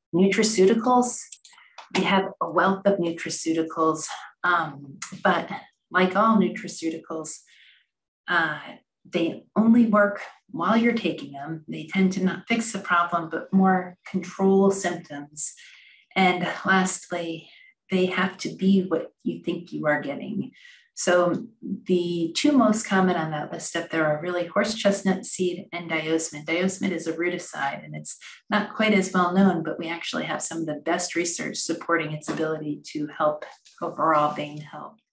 Nutraceuticals, we have a wealth of nutraceuticals, but like all nutraceuticals, they only work while you're taking them. They tend to not fix the problem, but more control symptoms. And lastly, they have to be what you think you are getting. So the two most common on that list up there are really horse chestnut seed and diosmin. Diosmin is a rooticide, and it's not quite as well known, but we actually have some of the best research supporting its ability to help overall vein health.